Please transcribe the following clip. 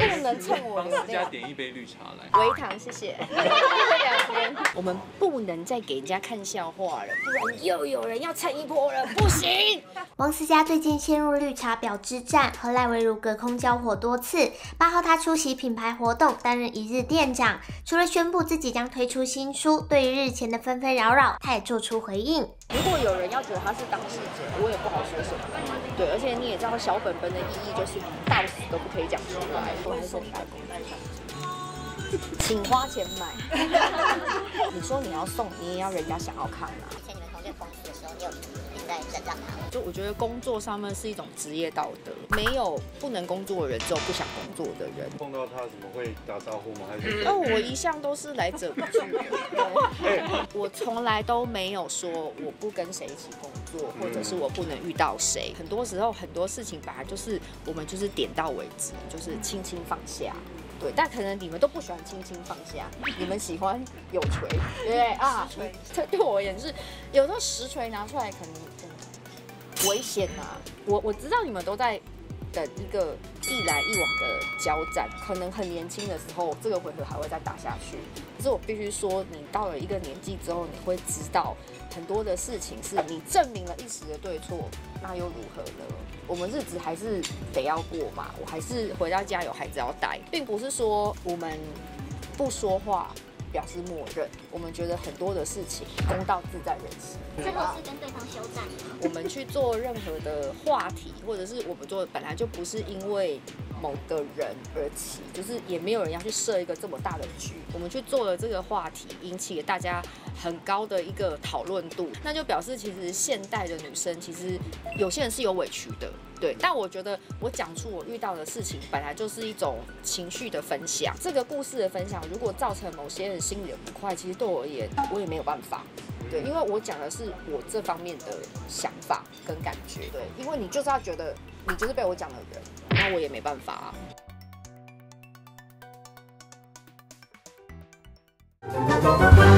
不能蹭我流帮大家量。 点一杯绿茶来。 微糖，谢谢。2边，我们不能再给人家看笑话了，不然又有人要蹭一波了，不行。 王思佳最近陷入绿茶婊之战，和赖维如隔空交火多次。8号，她出席品牌活动，担任一日店长。除了宣布自己将推出新书，对于日前的纷纷扰扰，她也做出回应。 如果有人要觉得他是当事者，我也不好说什么。对，而且你也知道小本本的意义就是到死都不可以讲出来。我还是送你的工具，请花钱买。你说你要送，你也要人家想要看啊。 以前你们同学同事的时候，你有一直在忍让他吗？ 就我觉得工作上面是一种职业道德，没有不能工作的人，只有不想工作的人。 碰到他怎么会打招呼吗？还是？ 我一向都是来者不拒。我从来都没有说我不跟谁一起工作，或者是我不能遇到谁。很多时候很多事情本来就是我们就是点到为止，就是轻轻放下。对，但可能你们都不喜欢轻轻放下，你们喜欢有锤，对不对啊？对我而言是，有时候实锤拿出来可能危险啊。我知道你们都在等一个一来一往的交战，可能很年轻的时候，这个回合还会再打下去。可是我必须说，你到了一个年纪之后，你会知道很多的事情是你证明了一时的对错，那又如何呢？我们日子还是得要过嘛，我还是回到家有孩子要带，并不是说我们不说话表示默认，我们觉得很多的事情公道自在人心。 最后是跟对方休战。 我们去做任何的话题，或者是我们做本来就不是因为某个人而起，就是也没有人要去设一个这么大的局。我们去做了这个话题，引起了大家很高的一个讨论度，那就表示其实现代的女生其实有些人是有委屈的。对，但我觉得我讲出我遇到的事情，本来就是一种情绪的分享。这个故事的分享，如果造成某些人心里的不快，其实对我而言，我也没有办法。对，因为我讲的是我这方面的想法跟感觉。对，因为你就是要觉得你就是被我讲的人，那我也没办法啊。